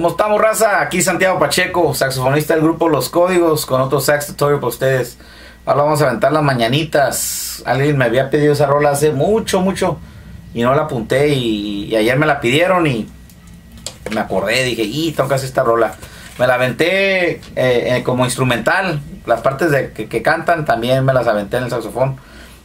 ¿Cómo estamos, raza? Aquí Santiago Pacheco, saxofonista del grupo Los Códigos, con otro sax tutorial para ustedes. Ahora vamos a aventar las mañanitas. Alguien me había pedido esa rola hace mucho y no la apunté, y ayer me la pidieron y me acordé, dije, tengo que hacer esta rola. Me la aventé como instrumental. Las partes que cantan también me las aventé en el saxofón.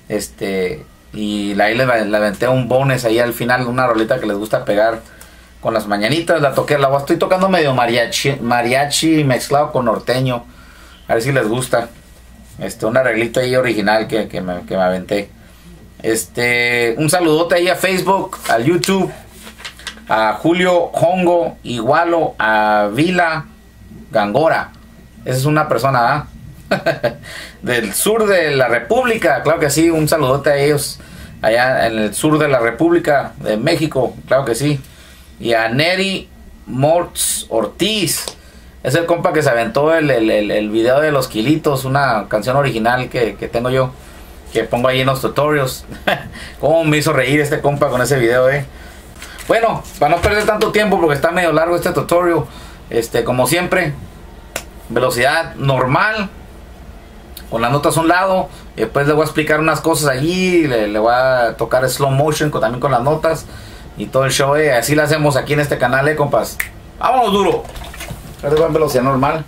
Y ahí le aventé un bonus ahí al final, una rolita que les gusta pegar con las mañanitas. Estoy tocando medio mariachi mezclado con norteño. A ver si les gusta. Un arreglito ahí original que me aventé. Un saludote ahí a Facebook, al YouTube, a Julio Hongo, Igualo, a Vila Gangora. Esa es una persona, del sur de la República, claro que sí. Un saludote a ellos allá en el sur de la República de México, claro que sí. Y a Neri Mortz Ortiz, es el compa que se aventó el video de los kilitos, una canción original que tengo yo, que pongo ahí en los tutorials. Cómo me hizo reír este compa con ese video, Bueno, para no perder tanto tiempo, porque está medio largo este tutorial, como siempre, velocidad normal, con las notas a un lado, y después le voy a explicar unas cosas allí, le voy a tocar slow motion también con las notas, y todo el show, así lo hacemos aquí en este canal, compas. ¡Vámonos duro! Ahora va en velocidad normal.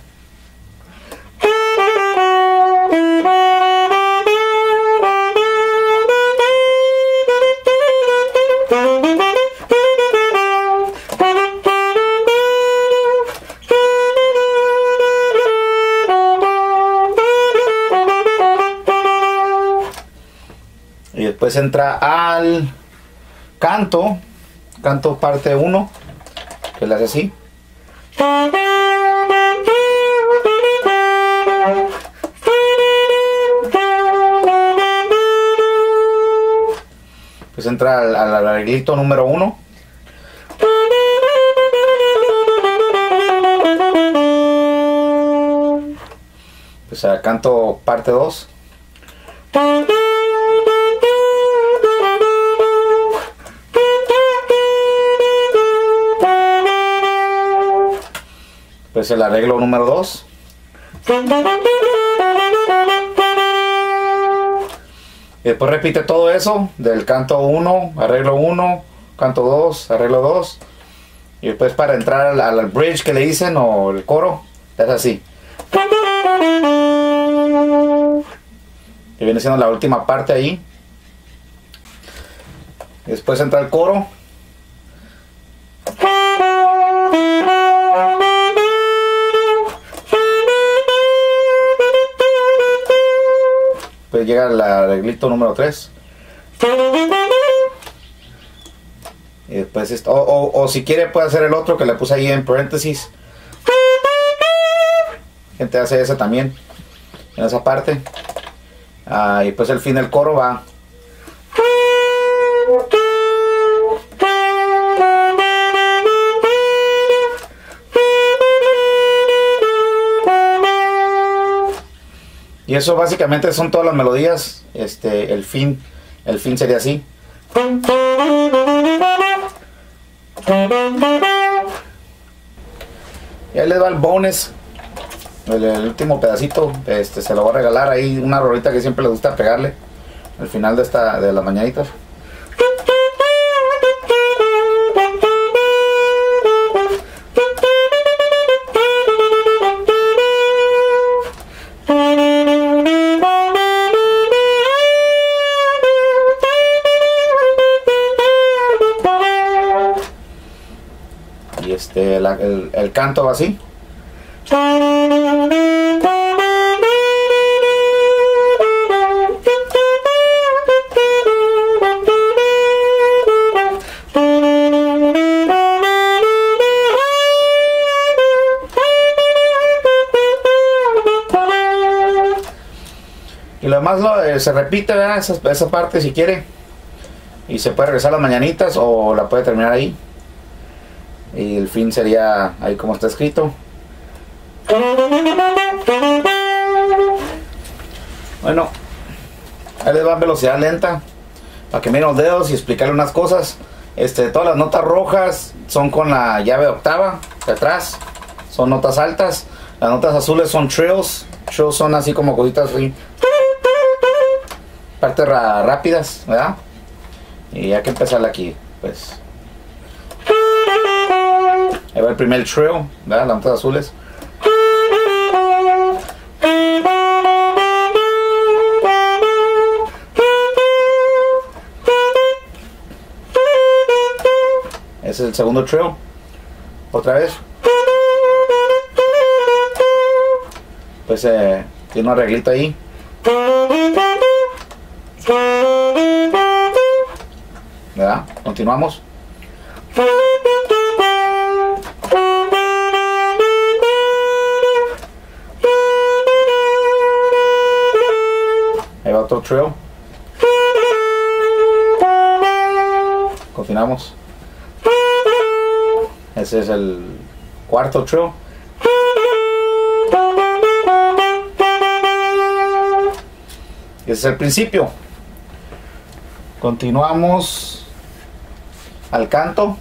Y después entra al canto parte 1, que le hace así. Pues entra al arreglito número 1. Pues al canto parte 2. Pues el arreglo número 2. Y después repite todo eso del canto 1, arreglo 1, canto 2, arreglo 2. Y después para entrar al bridge que le dicen, o el coro, es así. Y viene siendo la última parte ahí. Y después entra el coro. Pues llega el arreglito número 3. Y después o si quiere puede hacer el otro que le puse ahí en paréntesis. Gente hace ese también, en esa parte. Y pues el fin del coro va. Y eso básicamente son todas las melodías. El fin sería así. Y ahí les va el bonus, el último pedacito. Se lo voy a regalar ahí, una rolita que siempre les gusta pegarle al final de las mañanitas. Y el canto va así. Y lo demás se repite, ¿verdad? Esa parte si quiere. Y se puede regresar a las mañanitas o la puede terminar ahí. Y el fin sería ahí como está escrito. Bueno, ahí les va en velocidad lenta para que miren los dedos y explicarle unas cosas. Todas las notas rojas son con la llave de octava, de atrás son notas altas, las notas azules son trills. Trills son así como cositas así, partes rápidas, ¿verdad? Y hay que empezar aquí, pues. Ahí va el primer trill, ¿verdad? Las notas azules. Ese es el segundo trill. Otra vez. Pues tiene un arreglito ahí. ¿Verdad? Continuamos. Ahí va otro trill. Continuamos. Ese es el cuarto trill. Ese es el principio. Continuamos al canto.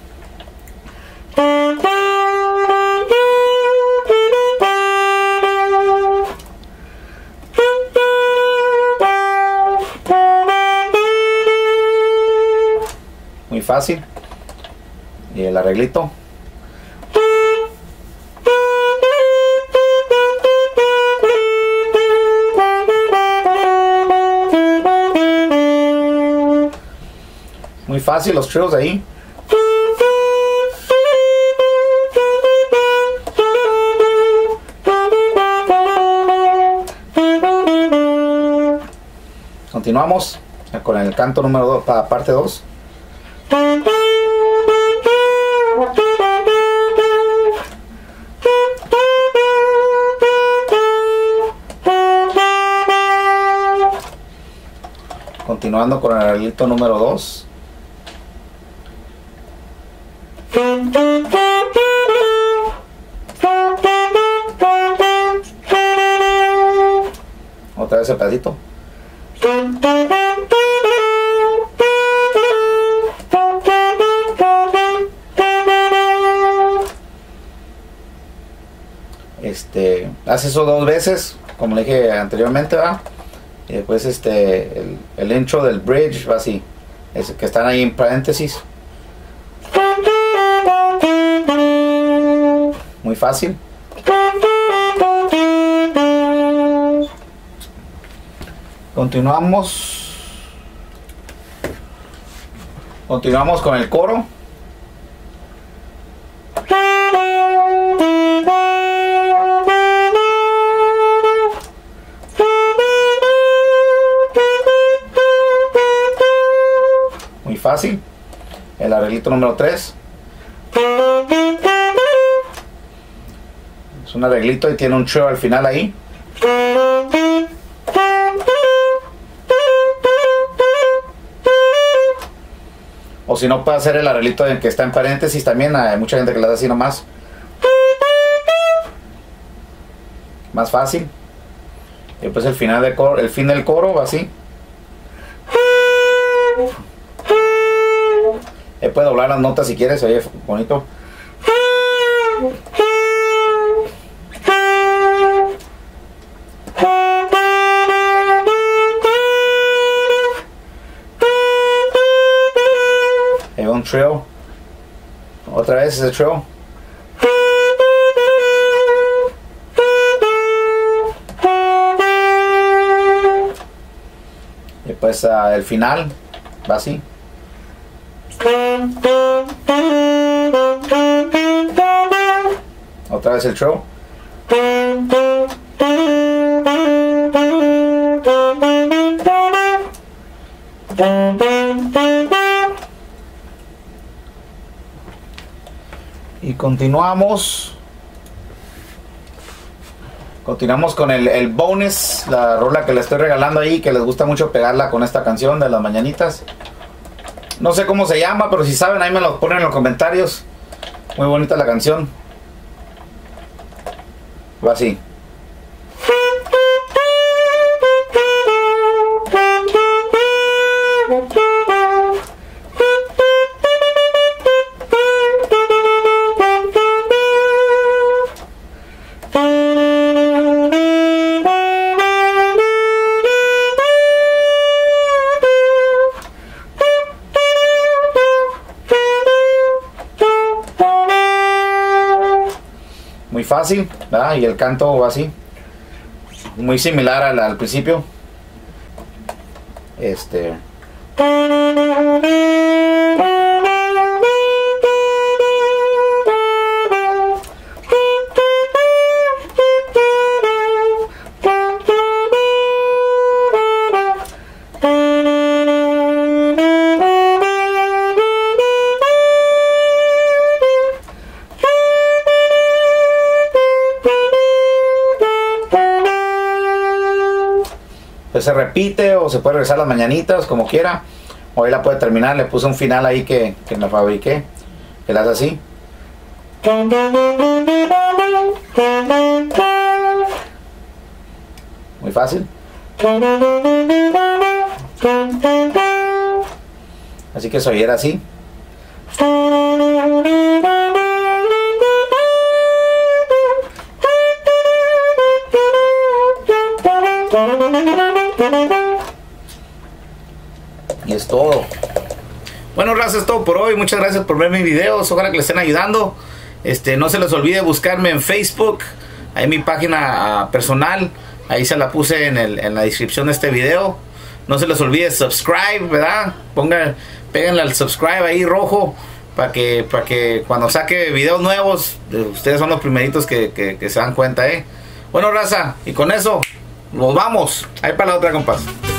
Muy fácil. Y el arreglito. Muy fácil los trills ahí. Continuamos con el canto número 2 para parte 2. Continuando con el arreglito número 2. Otra vez el pedacito. Hace eso 2 veces, como le dije anteriormente, ¿va? Y después el intro del bridge va así, que están ahí en paréntesis. Muy fácil. Continuamos con el coro. Muy fácil. El arreglito número 3. Es un arreglito y tiene un trill al final ahí. O si no, puede hacer el arreglito en que está en paréntesis también. Hay mucha gente que le da así nomás. Más fácil. Y después el final del coro, el fin del coro va así. Puede doblar las notas si quieres, oye, bonito. Un trill. Otra vez ese trill. Y pues el final va así. Otra vez el trill. Y continuamos con el bonus, la rola que le estoy regalando ahí, que les gusta mucho pegarla con esta canción de las mañanitas. No sé cómo se llama, pero si saben ahí me lo ponen en los comentarios. Muy bonita la canción. Va así. fácil, ¿verdad? Y el canto va así, muy similar al principio. Pues se repite o se puede regresar las mañanitas como quiera, o ahí la puede terminar. Le puse un final ahí que me fabriqué, que la hace así. Muy fácil. Así que se oyera así. Y es todo. Bueno, raza, es todo por hoy. Muchas gracias por ver mis videos. Ojalá que les estén ayudando. No se les olvide buscarme en Facebook. Ahí mi página personal. Ahí se la puse en la descripción de este video. No se les olvide subscribe, ¿verdad? Péguenle al subscribe ahí rojo. Para que cuando saque videos nuevos, ustedes son los primeritos que se dan cuenta, Bueno, raza, y con eso nos vamos. Ahí para la otra, compas.